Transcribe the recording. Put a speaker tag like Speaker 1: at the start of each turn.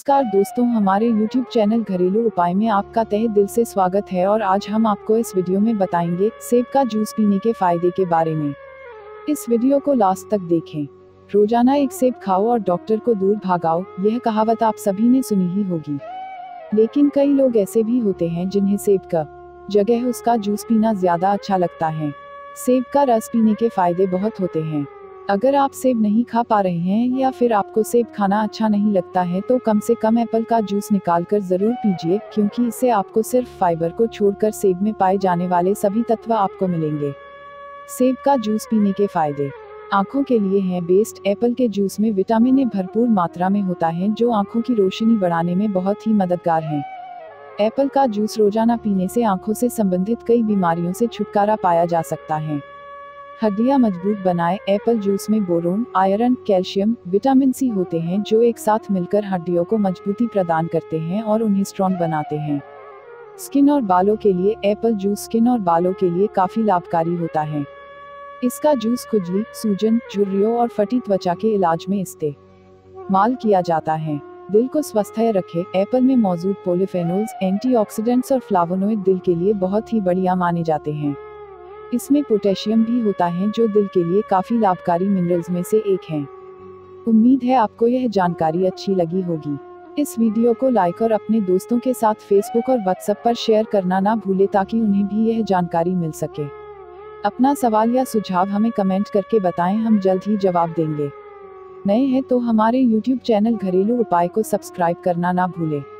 Speaker 1: नमस्कार दोस्तों, हमारे YouTube चैनल घरेलू उपाय में आपका तहे दिल से स्वागत है। और आज हम आपको इस वीडियो में बताएंगे सेब का जूस पीने के फायदे के बारे में। इस वीडियो को लास्ट तक देखें। रोजाना एक सेब खाओ और डॉक्टर को दूर भागाओ, यह कहावत आप सभी ने सुनी ही होगी। लेकिन कई लोग ऐसे भी होते हैं जिन्हें सेब का जगह उसका जूस पीना ज्यादा अच्छा लगता है। सेब का रस पीने के फायदे बहुत होते हैं। अगर आप सेब नहीं खा पा रहे हैं या फिर आपको सेब खाना अच्छा नहीं लगता है तो कम से कम एप्पल का जूस निकालकर जरूर पीजिए, क्योंकि इससे आपको सिर्फ फाइबर को छोड़कर सेब में पाए जाने वाले सभी तत्व आपको मिलेंगे। सेब का जूस पीने के फायदे। आंखों के लिए है बेस्ट। एप्पल के जूस में विटामिन ए भरपूर मात्रा में होता है, जो आंखों की रोशनी बढ़ाने में बहुत ही मददगार है। एप्पल का जूस रोजाना पीने से आंखों से संबंधित कई बीमारियों से छुटकारा पाया जा सकता है। हड्डियां मजबूत बनाए। एप्पल जूस में boron, iron, calcium, vitamin C होते हैं, जो एक साथ मिलकर हड्डियों को मजबूती प्रदान करते हैं और उन्हें स्ट्रॉन्ग बनाते हैं। स्किन और बालों के लिए एप्पल जूस स्किन और बालों के लिए काफी लाभकारी होता है। इसका जूस खुजली, सूजन, झुर्रियों और फटी त्वचा के इलाज में इस्तेमाल किया जाता है। दिल को स्वस्थ रखे। एप्पल में मौजूद पॉलीफेनोल्स, एंटीऑक्सीडेंट्स और फ्लावोनोइड दिल के लिए बहुत ही बढ़िया माने जाते हैं। इसमें पोटेशियम भी होता है, जो दिल के लिए काफी लाभकारी मिनरल्स में से एक है। उम्मीद है आपको यह जानकारी अच्छी लगी होगी। इस वीडियो को लाइक और अपने दोस्तों के साथ फेसबुक और व्हाट्सएप पर शेयर करना ना भूले, ताकि उन्हें भी यह जानकारी मिल सके। अपना सवाल या सुझाव हमें कमेंट करके बताएं, हम जल्द ही जवाब देंगे। नए हैं तो हमारे YouTube चैनल घरेलू उपाय को सब्सक्राइब करना ना भूले।